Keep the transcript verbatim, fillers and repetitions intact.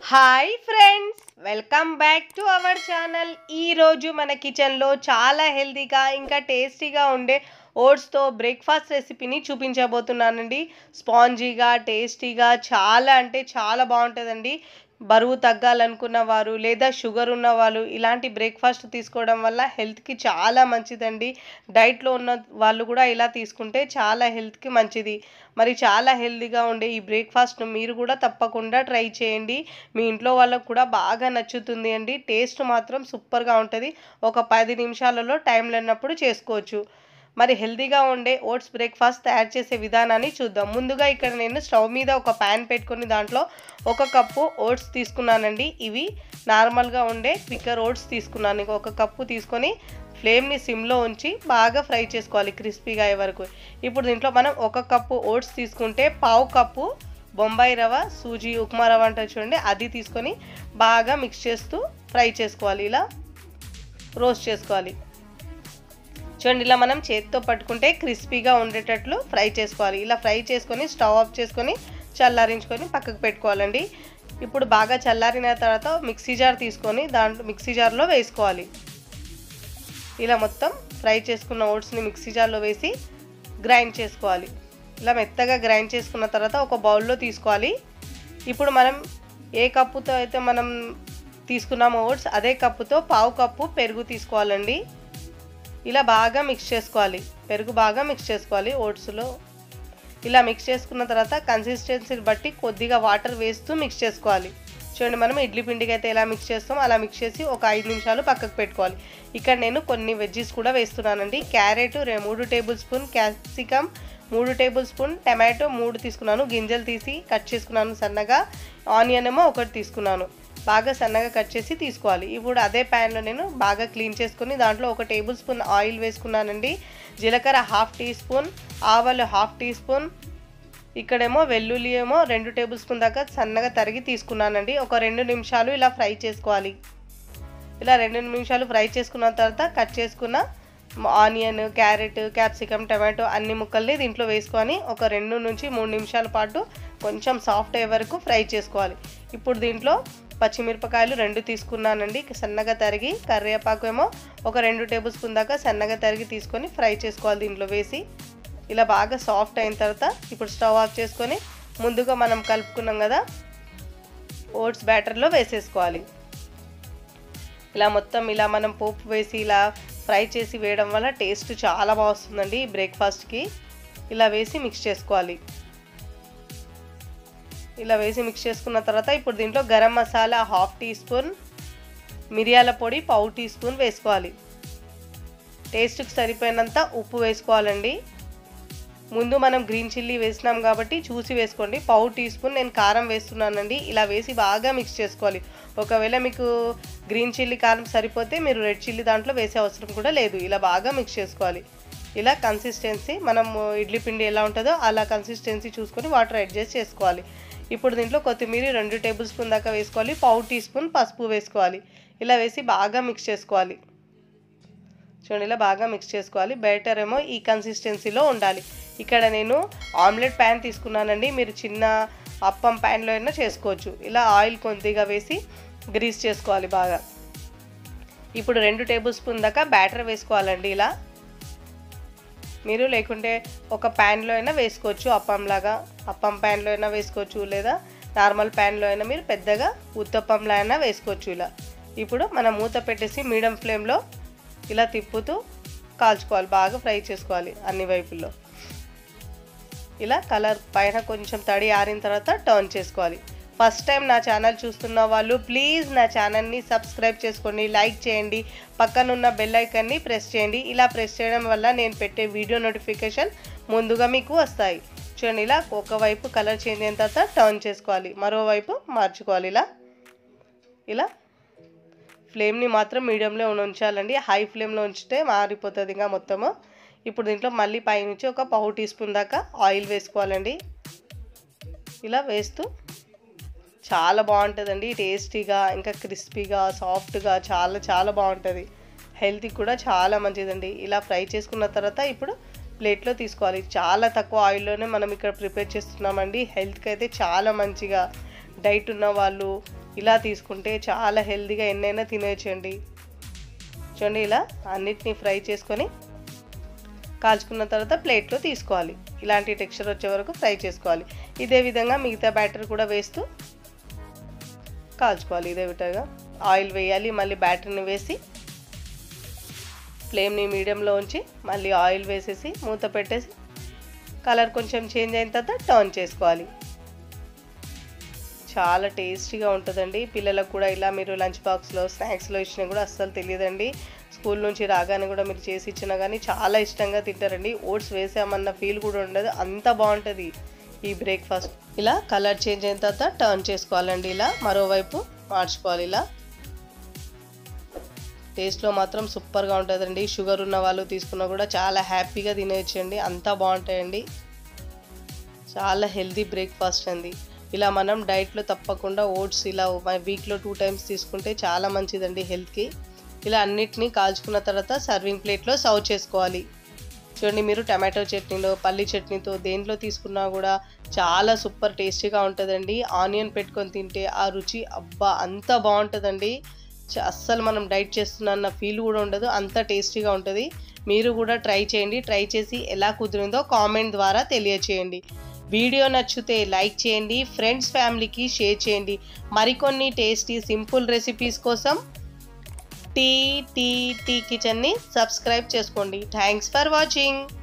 Hi friends, welcome back to our channel. ఈరోజు మన కిచెన్లో చాలా హెల్తీగా ఇంకా టేస్టీగా ఉండే ఓట్స్తో బ్రేక్ఫాస్ట్ రెసిపీని చూపించబోతున్నానండి. స్పాంజీగా టేస్టీగా చాలా అంటే చాలా బాగుంటుందండి. బరువు తగ్గాలనుకున్న వారు లేదా షుగర్ ఉన్న వాళ్ళు ఇలాంటి బ్రేక్ఫాస్ట్ తీసుకోవడం వల్ల హెల్త్కి చాలా మంచిదండి. డైట్లో ఉన్న వాళ్ళు కూడా ఇలా తీసుకుంటే చాలా హెల్త్కి మంచిది. మరి చాలా హెల్తీగా ఉండే ఈ బ్రేక్ఫాస్ట్ను మీరు కూడా తప్పకుండా ట్రై చేయండి. మీ ఇంట్లో వాళ్ళకు కూడా బాగా నచ్చుతుంది అండి. టేస్ట్ మాత్రం సూపర్గా ఉంటుంది. ఒక పది నిమిషాలలో టైం లేనప్పుడు చేసుకోవచ్చు. మరి హెల్తీగా ఉండే ఓట్స్ బ్రేక్ఫాస్ట్ తయారు చేసే విధానాన్ని చూద్దాం. ముందుగా ఇక్కడ నేను స్టవ్ మీద ఒక ప్యాన్ పెట్టుకొని దాంట్లో ఒక కప్పు ఓట్స్ తీసుకున్నానండి. ఇవి నార్మల్గా ఉండే క్విక్కర్ ఓట్స్ తీసుకున్నాను. ఒక కప్పు తీసుకొని ఫ్లేమ్ని సిమ్లో ఉంచి బాగా ఫ్రై చేసుకోవాలి క్రిస్పీగా అయ్యే వరకు. ఇప్పుడు దీంట్లో మనం ఒక కప్పు ఓట్స్ తీసుకుంటే పావు కప్పు బొంబాయి రవ్వ, సూజీ, ఉప్మా రవ్వ అంటే చూడండి, అది తీసుకొని బాగా మిక్స్ చేస్తూ ఫ్రై చేసుకోవాలి. ఇలా రోస్ట్ చేసుకోవాలి. చూడండి, ఇలా మనం చేతితో పట్టుకుంటే క్రిస్పీగా ఉండేటట్లు ఫ్రై చేసుకోవాలి. ఇలా ఫ్రై చేసుకొని స్టవ్ ఆఫ్ చేసుకొని చల్లారించుకొని పక్కకు పెట్టుకోవాలండి. ఇప్పుడు బాగా చల్లారిన తర్వాత మిక్సీ జార్ తీసుకొని దాంట్లో మిక్సీ జార్లో వేసుకోవాలి. ఇలా మొత్తం ఫ్రై చేసుకున్న ఓట్స్ని మిక్సీ జార్లో వేసి గ్రైండ్ చేసుకోవాలి. ఇలా మెత్తగా గ్రైండ్ చేసుకున్న తర్వాత ఒక బౌల్లో తీసుకోవాలి. ఇప్పుడు మనం ఏ కప్పుతో అయితే మనం తీసుకున్నామో ఓట్స్ అదే కప్పుతో పావు కప్పు పెరుగు తీసుకోవాలండి. ఇలా బాగా మిక్స్ చేసుకోవాలి. పెరుగు బాగా మిక్స్ చేసుకోవాలి ఓట్స్లో. ఇలా మిక్స్ చేసుకున్న తర్వాత కన్సిస్టెన్సీని బట్టి కొద్దిగా వాటర్ వేస్తూ మిక్స్ చేసుకోవాలి. చూడండి, మనం ఇడ్లీ పిండికి అయితే ఎలా మిక్స్ చేస్తాం అలా మిక్స్ చేసి ఒక ఐదు నిమిషాలు పక్కకు పెట్టుకోవాలి. ఇక్కడ నేను కొన్ని వెజ్జెస్ కూడా వేస్తున్నానండి. క్యారెట్ మూడు టేబుల్ స్పూన్, క్యాప్సికమ్ మూడు టేబుల్ స్పూన్, టమాటో మూడు తీసుకున్నాను, గింజలు తీసి కట్ చేసుకున్నాను సన్నగా. ఆనియన్ ఏమో ఒకటి తీసుకున్నాను, బాగా సన్నగా కట్ చేసి తీసుకోవాలి. ఇప్పుడు అదే ప్యాన్లో నేను బాగా క్లీన్ చేసుకుని దాంట్లో ఒక టేబుల్ స్పూన్ ఆయిల్ వేసుకున్నానండి. జీలకర్ర హాఫ్ టీ స్పూన్, ఆవాలు హాఫ్ టీ స్పూన్, ఇక్కడేమో వెల్లుల్లి ఏమో రెండు టేబుల్ స్పూన్ దాకా సన్నగా తరిగి తీసుకున్నానండి. ఒక రెండు నిమిషాలు ఇలా ఫ్రై చేసుకోవాలి. ఇలా రెండు నిమిషాలు ఫ్రై చేసుకున్న తర్వాత కట్ చేసుకున్న ఆనియన్, క్యారెట్, క్యాప్సికమ్, టమాటో అన్ని ముక్కల్ని దీంట్లో వేసుకొని ఒక రెండు నుంచి మూడు నిమిషాల పాటు కొంచెం సాఫ్ట్ అయ్యే వరకు ఫ్రై చేసుకోవాలి. ఇప్పుడు దీంట్లో పచ్చిమిరపకాయలు రెండు తీసుకున్నానండి సన్నగా తరిగి. కరివేపాకు ఏమో ఒక రెండు టేబుల్ స్పూన్ దాకా సన్నగా తరిగి తీసుకొని ఫ్రై చేసుకోవాలి దీంట్లో వేసి. ఇలా బాగా సాఫ్ట్ అయిన తర్వాత ఇప్పుడు స్టవ్ ఆఫ్ చేసుకొని ముందుగా మనం కలుపుకున్నాం కదా ఓట్స్ బ్యాటర్లో వేసేసుకోవాలి. ఇలా మొత్తం ఇలా మనం పోపు వేసి ఇలా ఫ్రై చేసి వేయడం వల్ల టేస్ట్ చాలా బాగా వస్తుందండి ఈ బ్రేక్ఫాస్ట్కి. ఇలా వేసి మిక్స్ చేసుకోవాలి. ఇలా వేసి మిక్స్ చేసుకున్న తర్వాత ఇప్పుడు దీంట్లో garam masala half teaspoon, మిరియాల పొడి పావు టీ స్పూన్ వేసుకోవాలి. టేస్ట్కి సరిపోయినంత ఉప్పు వేసుకోవాలండి. ముందు మనం గ్రీన్ చిల్లీ వేసినాం కాబట్టి చూసి వేసుకోండి. పావు టీ స్పూన్ నేను కారం వేస్తున్నానండి. ఇలా వేసి బాగా మిక్స్ చేసుకోవాలి. ఒకవేళ మీకు గ్రీన్ చిల్లీ కారం సరిపోతే మీరు రెడ్ చిల్లీ దాంట్లో వేసే అవసరం కూడా లేదు. ఇలా బాగా మిక్స్ చేసుకోవాలి. ఇలా కన్సిస్టెన్సీ మనం ఇడ్లీ పిండి ఎలా ఉంటుందో అలా కన్సిస్టెన్సీ చూసుకొని వాటర్ అడ్జస్ట్ చేసుకోవాలి. ఇప్పుడు దీంట్లో కొత్తిమీర రెండు టేబుల్ స్పూన్ దాకా వేసుకోవాలి. పావు టీ స్పూన్ పసుపు వేసుకోవాలి. ఇలా వేసి బాగా మిక్స్ చేసుకోవాలి. చూడండి, ఇలా బాగా మిక్స్ చేసుకోవాలి. బ్యాటర్ ఏమో ఈ కన్సిస్టెన్సీలో ఉండాలి. ఇక్కడ నేను ఆమ్లెట్ ప్యాన్ తీసుకున్నానండి. మీరు చిన్న అప్పం ప్యాన్లో అయినా చేసుకోవచ్చు. ఇలా ఆయిల్ కొద్దిగా వేసి గ్రీస్ చేసుకోవాలి బాగా. ఇప్పుడు రెండు టేబుల్ స్పూన్ దాకా బ్యాటర్ వేసుకోవాలండి. ఇలా మీరు లేకుంటే ఒక ప్యాన్లో అయినా వేసుకోవచ్చు. అప్పంలాగా అప్పం ప్యాన్లో అయినా వేసుకోవచ్చు, లేదా నార్మల్ ప్యాన్లో అయినా మీరు పెద్దగా ఉత్తప్పంలా అయినా వేసుకోవచ్చు. ఇలా ఇప్పుడు మనం మూత పెట్టేసి మీడియం ఫ్లేమ్లో ఇలా తిప్పుతూ కాల్చుకోవాలి. బాగా ఫ్రై చేసుకోవాలి అన్ని వైపుల్లో. ఇలా కలర్ పైన కొంచెం తడి ఆరిన తర్వాత టర్న్ చేసుకోవాలి. ఫస్ట్ టైం నా ఛానల్ చూస్తున్న వాళ్ళు ప్లీజ్ నా ఛానల్ని సబ్స్క్రైబ్ చేసుకోండి, లైక్ చేయండి, పక్కనున్న బెల్ ఐకాన్ని ప్రెస్ చేయండి. ఇలా ప్రెస్ చేయడం వల్ల నేను పెట్టే వీడియో నోటిఫికేషన్ ముందుగా మీకు వస్తాయి. చూడండి, ఇలా ఒకవైపు కలర్ చేంజ్ అయిన తర్వాత టర్న్ చేసుకోవాలి, మరోవైపు మార్చుకోవాలి. ఇలా ఇలా ఫ్లేమ్ని మాత్రం మీడియంలో ఉంచాలండి. హై ఫ్లేమ్లో ఉంచితే మారిపోతుంది ఇంకా మొత్తము. ఇప్పుడు దీంట్లో మళ్ళీ పైనుంచి ఒక పావు టీ స్పూన్ దాకా ఆయిల్ వేసుకోవాలండి. ఇలా వేస్తూ చాలా బాగుంటుందండి టేస్టీగా, ఇంకా క్రిస్పీగా, సాఫ్ట్గా చాలా చాలా బాగుంటుంది. హెల్త్కి కూడా చాలా మంచిదండి. ఇలా ఫ్రై చేసుకున్న తర్వాత ఇప్పుడు ప్లేట్లో తీసుకోవాలి. చాలా తక్కువ ఆయిల్లోనే మనం ఇక్కడ ప్రిపేర్ చేస్తున్నామండి. హెల్త్కి అయితే చాలా మంచిగా డైట్ ఉన్న వాళ్ళు ఇలా తీసుకుంటే చాలా హెల్తీగా ఎన్నైనా తినేయచ్చండి. చూడండి ఇలా అన్నిటినీ ఫ్రై చేసుకొని కాల్చుకున్న తర్వాత ప్లేట్లో తీసుకోవాలి. ఇలాంటి టెక్స్చర్ వచ్చే వరకు ఫ్రై చేసుకోవాలి. ఇదే విధంగా మిగతా బ్యాటర్ కూడా వేస్తూ కాల్చుకోవాలి. ఇదే విధంగా ఆయిల్ వేయాలి, మళ్ళీ బ్యాటర్ని వేసి ఫ్లేమ్ని మీడియంలో ఉంచి మళ్ళీ ఆయిల్ వేసేసి మూత పెట్టేసి కలర్ కొంచెం చేంజ్ అయిన తర్వాత టర్న్ చేసుకోవాలి. చాలా టేస్టీగా ఉంటుందండి. పిల్లలకు కూడా ఇలా మీరు లంచ్ బాక్స్లో స్నాక్స్లో ఇచ్చినా కూడా అస్సలు తెలియదండి. స్కూల్ నుంచి రాగానే కూడా మీరు చేసి ఇచ్చినా కానీ చాలా ఇష్టంగా తింటారండి. ఓట్స్ వేసామన్న ఫీల్ కూడా ఉండదు, అంత బాగుంటుంది ఈ బ్రేక్ఫాస్ట్. ఇలా కలర్ చేంజ్ అయిన తర్వాత టర్న్ చేసుకోవాలండి. ఇలా మరోవైపు మార్చుకోవాలి. ఇలా టేస్ట్లో మాత్రం సూపర్గా ఉంటుందండి. షుగర్ ఉన్న వాళ్ళు తీసుకున్నా కూడా చాలా హ్యాపీగా తినేయచ్చండి, అంతా బాగుంటాయండి. చాలా హెల్తీ బ్రేక్ఫాస్ట్ అండి. ఇలా మనం డైట్లో తప్పకుండా ఓట్స్ ఇలా వీక్లో టూ టైమ్స్ తీసుకుంటే చాలా మంచిదండి హెల్త్కి. ఇలా అన్నిటినీ కాల్చుకున్న తర్వాత సర్వింగ్ ప్లేట్లో సర్వ్ చేసుకోవాలి. చూడండి మీరు టమాటో చట్నీలో, పల్లి చట్నీతో దేంట్లో తీసుకున్నా కూడా చాలా సూపర్ టేస్టీగా ఉంటుందండి. ఆనియన్ పెట్టుకొని తింటే ఆ రుచి అబ్బా అంత బాగుంటుందండి. అస్సలు మనం డైట్ చేస్తున్న ఫీల్ కూడా ఉండదు, అంత టేస్టీగా ఉంటుంది. మీరు కూడా ట్రై చేయండి. ట్రై చేసి ఎలా కుదిరిందో కామెంట్ ద్వారా తెలియచేయండి. వీడియో నచ్చితే లైక్ చేయండి, ఫ్రెండ్స్ ఫ్యామిలీకి షేర్ చేయండి. మరికొన్ని టేస్టీ సింపుల్ రెసిపీస్ కోసం టీ టీ టీ కిచెన్ని సబ్స్క్రైబ్ చేసుకోండి. Thanks for watching.